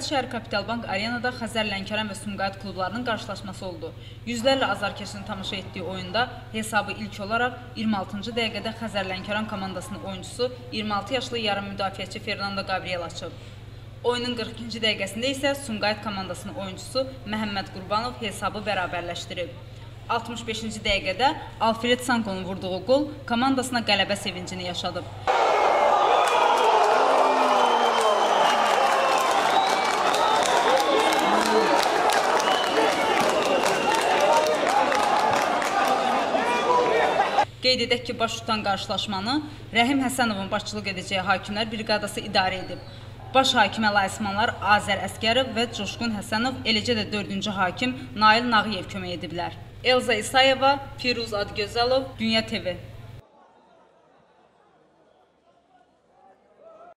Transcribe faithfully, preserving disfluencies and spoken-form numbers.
Sumqayıt şəhər Kapital Bank Arenada Xəzər Lənkəran və Sumqayıt klublarının qarşılaşması oldu. Yüzlərlə azarkeşin tamaşa etdiyi oyunda hesabı ilk olaraq iyirmi altıncı dəqiqədə Xəzər Lənkəran komandasının oyuncusu iyirmi altı yaşlı yarım müdafiəçi Fernando Gabriel açıb. Oyunun qırx ikinci dəqiqəsində isə Sumqayıt komandasının oyuncusu Məhəmməd Qurbanov hesabı bərabərləşdirib. altmış beşinci dəqiqədə Alfred Sankonun vurduğu qol komandasına qələbə sevincini yaşadıb. Qeyd edək ki, baş tutan qarşılaşmanı Rəhim Həsənovun başçılıq edəcəyi hakimlər briqadası idarə edib. Baş hakimə layiqmanlar Azər Əskərov və Coşqun Həsənov, eləcə də dördüncü hakim Nail Nağıyev kömək ediblər. Elza İsayeva, Firuz Adgözəlov, Dünya T V.